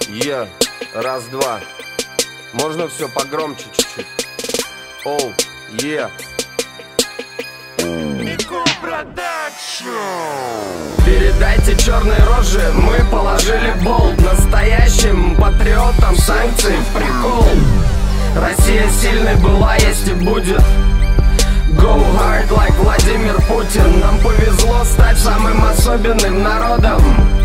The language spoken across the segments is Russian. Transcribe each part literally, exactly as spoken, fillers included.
Е, раз, два. Можно все погромче чуть-чуть? Оу, е. Передайте черной роже, мы положили болт настоящим патриотам санкции в прикол. Россия сильной была, есть и будет. Go hard like Владимир Путин. Нам повезло стать самым особенным народом.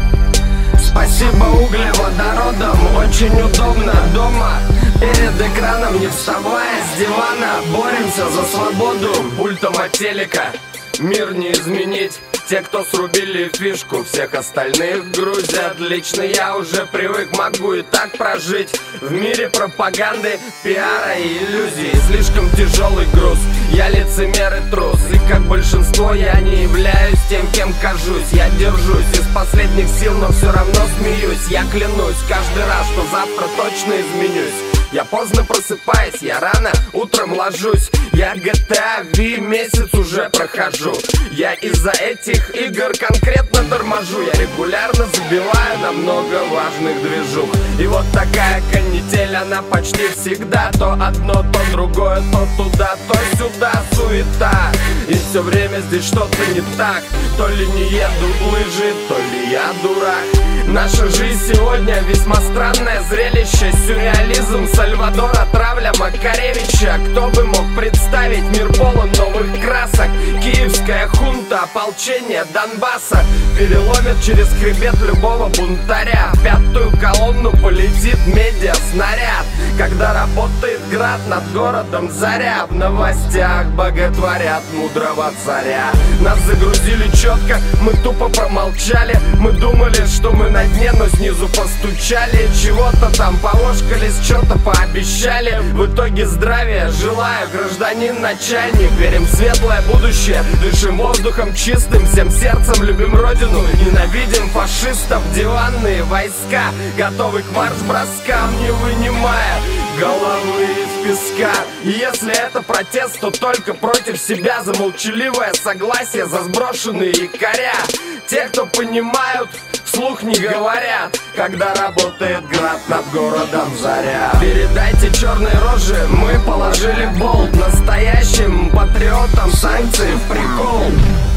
Спасибо углеводородам. Очень удобно дома перед экраном, не вставая с дивана. Боремся за свободу пультом от телека. Мир не изменить. Те, кто срубили фишку, всех остальных грузят. Лично я уже привык, могу и так прожить. В мире пропаганды, пиара и иллюзий слишком тяжелый груз. Я лицемер и трус, и как большинство я не являюсь тем, кем кажусь. Я держусь из последних сил, но все равно смеюсь. Я клянусь каждый раз, что завтра точно изменюсь. Я поздно просыпаюсь, я рано утром ложусь. Я джи ти эй ви месяц уже прохожу. Я из-за этих игр конкретно торможу. Я регулярно забиваю на много важных движух. И вот такая канитель, она почти всегда. То одно, то другое, то туда, то сюда суета. И все время здесь что-то не так. То ли не едут лыжи, то ли я дурак. Наша жизнь сегодня весьма странное зрелище. Сюрреализм Сальвадора, травля Макаревича. Кто бы мог представить, мир полон новых красок. Киевская хунта, ополчение Донбасса переломит через хребет любого бунтаря. В пятую колонну полетит медиа-снаряд, когда работает град над городом заря. В новостях боготворят мудрого царя. Нас загрузили четко, мы тупо промолчали. Мы думали, что мы на дне, но снизу постучали. Чего-то там повошкались, что-то пообещали. В итоге здравия желаю, гражданин начальник. Верим в светлое будущее, дышим воздухом чистым. Всем сердцем любим родину, ненавидим фашистов. Диванные войска готовы к марш-броскам, не вынимая головы из песка. И если это протест, то только против себя. За молчаливое согласие, за сброшенные якоря. Те, кто понимают, вслух не говорят, когда работает град над городом заря. Передайте черной роже, мы положили болт настоящим патриотам санкции в прикол.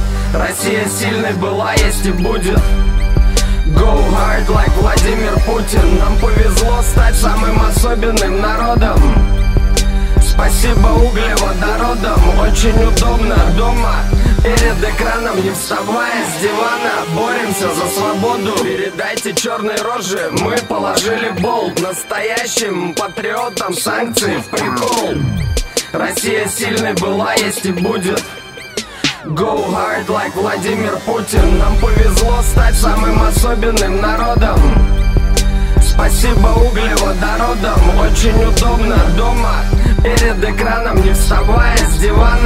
Россия сильной была, есть и будет. Go hard like Владимир Путин. Нам повезло стать самым особенным народом. Спасибо углеводородам. Очень удобно дома перед экраном, не вставая с дивана. Боремся за свободу. Передайте черной роже, мы положили болт настоящим патриотам санкции в прикол. Россия сильной была, есть и будет. Go hard like Владимир Путин. Нам повезло стать самым особенным народом. Спасибо углеводородам. Очень удобно дома перед экраном, не вставая с дивана.